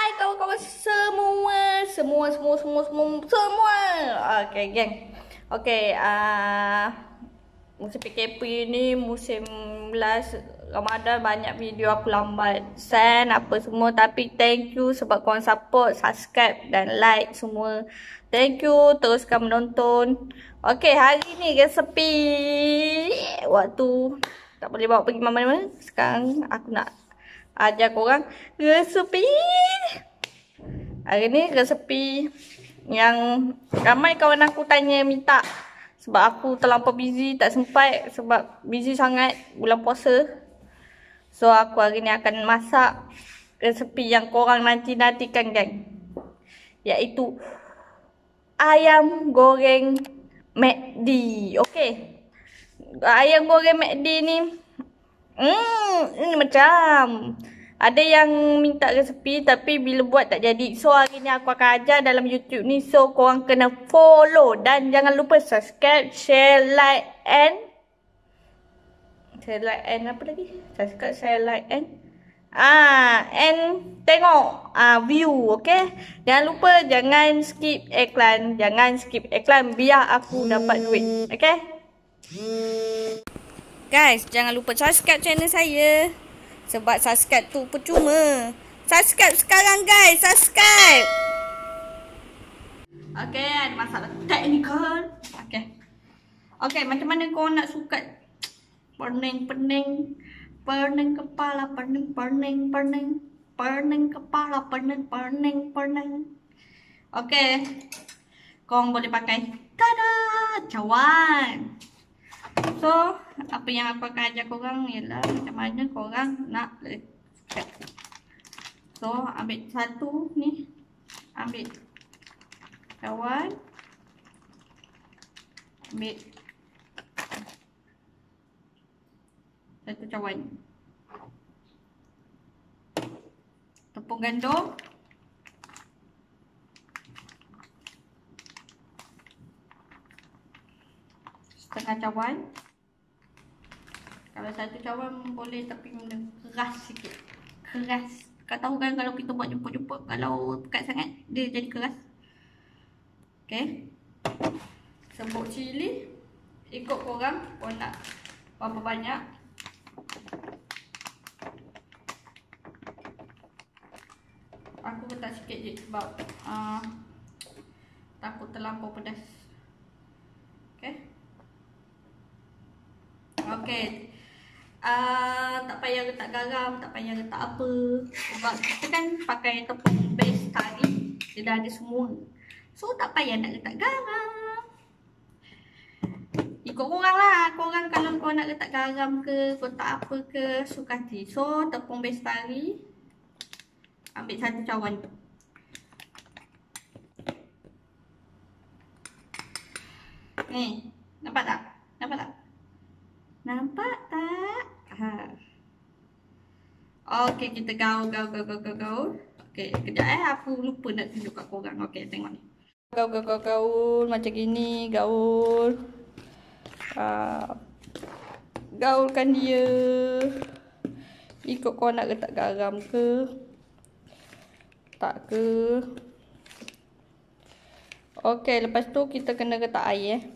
Hai kawan-kawan semua. Okay, geng. Okay, musim PKP ni, musim last Ramadan, banyak video aku lambat send apa semua. Tapi thank you sebab korang support, subscribe dan like semua. Thank you, teruskan menonton. Okay, hari ni resepi waktu tak boleh bawa pergi mana-mana. Sekarang aku nak ajar korang resepi. Hari ni resepi yang ramai kawan aku tanya minta. Sebab aku terlampau busy, tak sempat. Sebab busy sangat bulan puasa. So aku hari ni akan masak resepi yang korang nanti-nantikan, geng. Iaitu ayam goreng McD. Okay, ayam goreng McD ni ini macam ada yang minta resepi tapi bila buat tak jadi. So hari ni aku akan ajar dalam YouTube ni. So korang kena follow dan jangan lupa subscribe, share, like and apa lagi? Subscribe, share, like and tengok view, okay? Jangan lupa jangan skip iklan biar aku dapat duit, okay? Guys, jangan lupa subscribe channel saya. Sebab subscribe tu percuma. Subscribe sekarang guys, subscribe. Okay, ada masalah teknikal. Okay, macam mana kau nak sukat pening kepala, pening kepala, pening. Okay, kau boleh pakai tada cawan. So, apa yang aku akan ajar korang ialah macam mana korang nak letak. So, ambil satu ni. Ambil cawan. Ambil satu cawan. Tepung gandum. Setengah cawan. Kalau satu cawan boleh tapi guna keras sikit. Keras. Kau tahu kan kalau kita buat jemput-jemput, kalau pekat sangat dia jadi keras. Okay. Serbuk cili. Ikut korang nak berapa banyak. Aku letak sikit je sebab takut terlampau pedas. Okay. Tak payah letak garam, tak payah letak apa. Sebab kita kan pakai tepung base tadi, dia dah ada semua. So tak payah nak letak garam. Ikut korang lah. Korang kalau kau nak letak garam ke, kau tak apa ke, suka hati. So tepung base tadi, ambil satu cawan. Ni, nampak tak? Nampak tak? Okay, kita gaul. Okay, kejap aku lupa nak tunjuk kat korang. Okay, tengok ni. Gaul macam gini, gaul. Gaulkan dia. Ikut kau nak letak garam ke, tak ke. Okay, lepas tu kita kena letak air.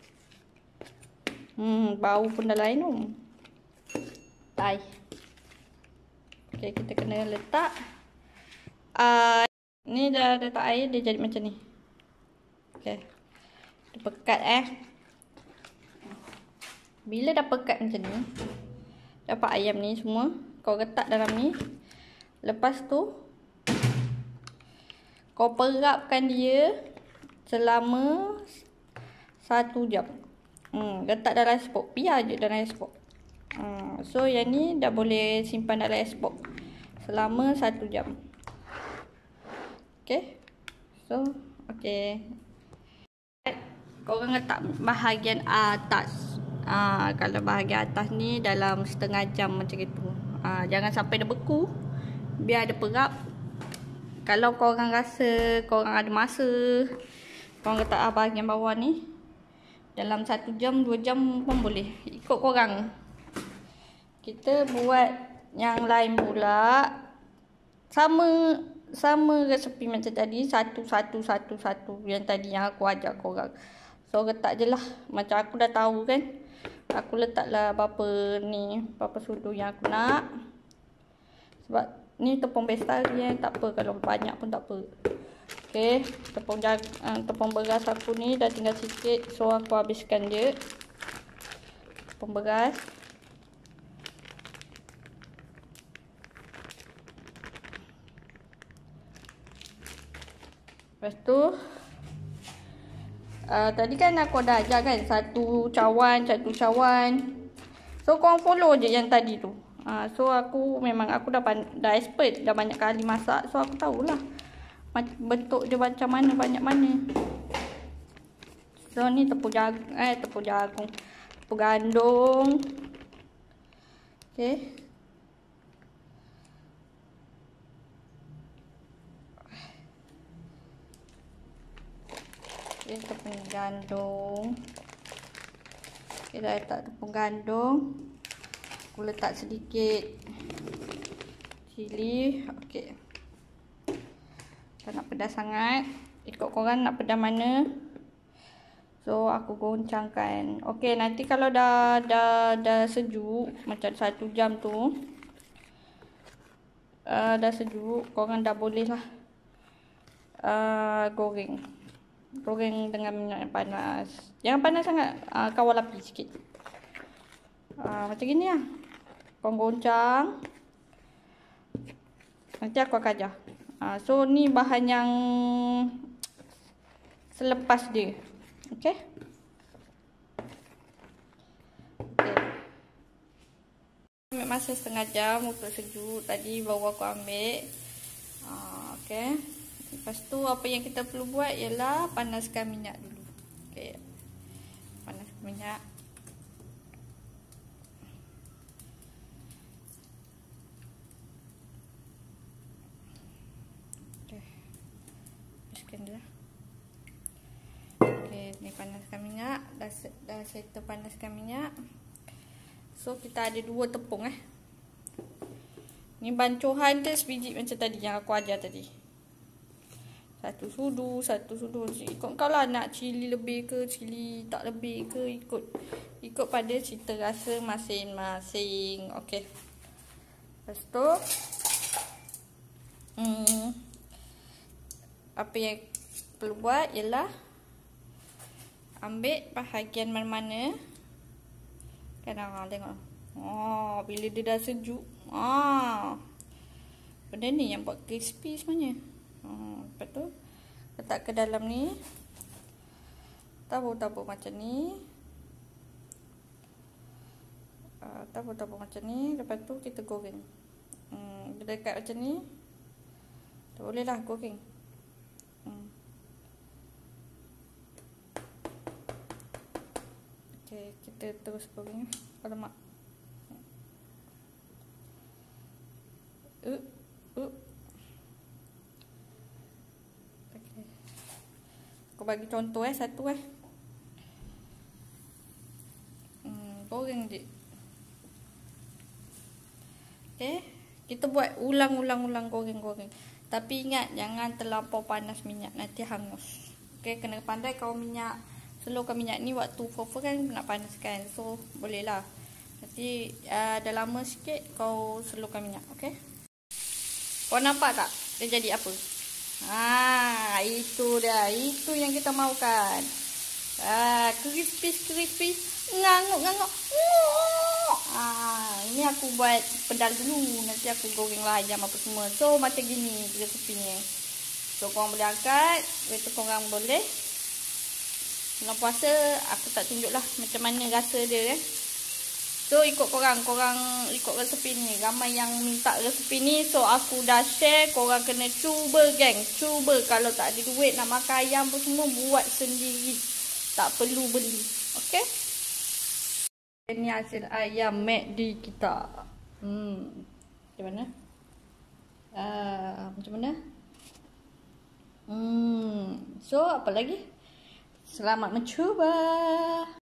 Bau pun dah lain tu. Air. Okay, kita kena letak. Ni dah letak air, dia jadi macam ni. Okay. Dia pekat Bila dah pekat macam ni, dapat ayam ni semua, kau letak dalam ni. Lepas tu kau perapkan dia selama 1 jam. Letak dalam aispok. Biar je dalam aispok. So yang ni dah boleh simpan dalam aispok selama 1 jam. Okay. So okay, korang letak bahagian atas. Kalau bahagian atas ni dalam setengah jam macam itu. Jangan sampai dia beku. Biar ada perap. Kalau korang rasa korang ada masa, korang letak bahagian bawah ni dalam 1 jam, 2 jam pun boleh. Ikut korang. Kita buat yang lain pula. Sama sama resepi macam tadi, satu yang tadi yang aku ajar korang. So letak je lah, macam aku dah tahu kan. Aku letaklah berapa sudu yang aku nak. Sebab ni tepung bestari tak apa kalau banyak pun tak apa. Okey, tepung beras aku ni dah tinggal sikit, so aku habiskan je tepung beras. Lepas tu tadi kan aku dah ajar kan satu cawan. So korang follow je yang tadi tu. So aku dah expert, dah banyak kali masak, so aku tahulah bentuk dia macam mana, banyak mana. So ni tepung gandum. Okey. Okay, tepung gandum. Okay, dah letak tepung gandum. Aku letak sedikit cili. Okay. Tak nak pedas sangat. Ikut korang nak pedas mana. So aku goncangkan. Okay, nanti kalau dah sejuk, macam 1 jam tu. Dah sejuk, korang dah boleh lah goreng dengan minyak yang panas. Jangan panas sangat, kawal api sikit. Macam gini lah. Korang goncang. Nanti aku akan ajar. So ni bahan yang selepas dia. Okay. Ambil masa setengah jam untuk sejuk. Tadi baru aku ambil. Okay. Lepas tu apa yang kita perlu buat ialah panaskan minyak dulu. Okay. Panaskan minyak. Okay. Panaskan dia. Okay, ni panaskan minyak. Dah settle panaskan minyak. So kita ada 2 tepung Ni bancuhan dia sebiji macam tadi yang aku ajar tadi. Satu sudu. Ikut kau lah nak cili lebih ke, cili tak lebih ke, ikut pada cita rasa masing-masing. Okey. Lepas tu apa yang perlu buat ialah ambil bahagian mana-mana. Kan tengok. Bila dia dah sejuk. Benda ni yang buat crispy sebenarnya. Lepas tu letak ke dalam ni. Tabur-tabur macam ni. Lepas tu kita goreng. Dekat macam ni. Tak boleh lah goreng. Okay, kita terus goreng. Alamak. Aku bagi contoh satu goreng je. Okay, kita buat ulang goreng. Tapi ingat jangan terlampau panas minyak, nanti hangus. Okay, kena pandai kau selurkan minyak ni waktu fofo kan nak panaskan. So boleh lah. Nanti dah lama sikit kau selurkan minyak. Okay. Kau nampak tak dia jadi apa? Itu dia. Itu yang kita mahukan. Crispy. Nganguk. Ini aku buat pedal dulu. Nanti aku goreng lah ayam apa semua. So macam gini resepinya. So korang boleh angkat. Lepas korang boleh. Dalam puasa aku tak tunjuk lah macam mana rasa dia So ikut korang ikut resepi ni. Ramai yang minta resepi ni. So aku dah share. Korang kena cuba geng. Cuba. Kalau tak ada duit nak makan ayam pun semua, buat sendiri. Tak perlu beli. Okay. Ini hasil ayam McD kita. Macam mana? Macam mana? So apa lagi? Selamat mencuba.